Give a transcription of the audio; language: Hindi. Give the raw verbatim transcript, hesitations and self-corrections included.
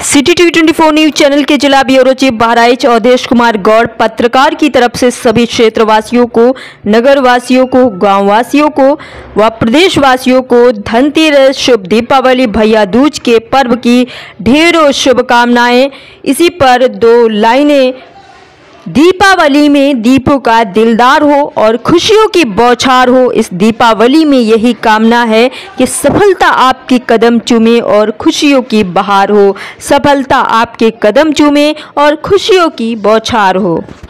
City TV twenty four news channel के जिला ब्यूरो चीफ बहराइच अवधेश कुमार गौड़ पत्रकार की तरफ से सभी क्षेत्रवासियों को, नगर वासियों को, गाँव वासियों को व प्रदेश वासियों को धनतेरस, शुभ दीपावली, भैया दूज के पर्व की ढेरों शुभकामनाएं। इसी पर दो लाइनें। दीपावली में दीपों का दिलदार हो और खुशियों की बौछार हो। इस दीपावली में यही कामना है कि सफलता आपकी कदम चूमे और खुशियों की बहार हो। सफलता आपके कदम चूमे और खुशियों की बौछार हो।